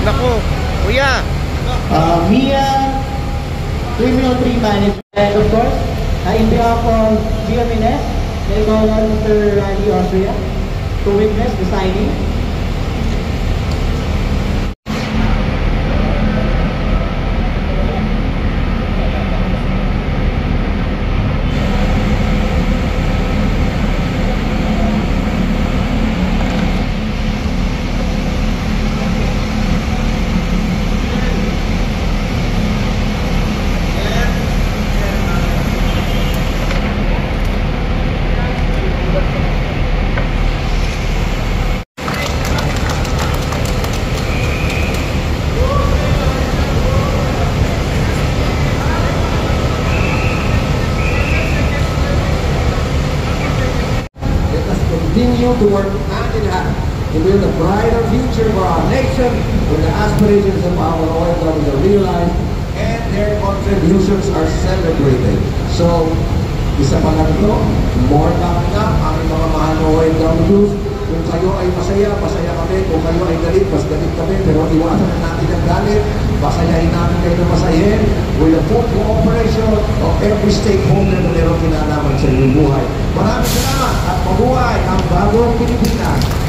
Naku, kuya. Mia, Criminal 3 Manager. And of course, in behalf of GMNS, they call on Mr. Randy Austria to witness the signing. Continue to work hand in hand to build a brighter future for our nation, where the aspirations of our OFWs are realized and their contributions are celebrated. So, isa pa lang ito, more coming up, aming mga mahal na OFWs. Kung kayo ay masaya, masaya kami. Kung kayo ay galit, mas galit kami. Pero iwasan na natin ang galit. Pasayahin namin kayo na masayahin with the full cooperation of every stakeholder na mayroong kinalaman sa inyong buhay. Maraming salamat at mabuhay ang bagong Pilipinas.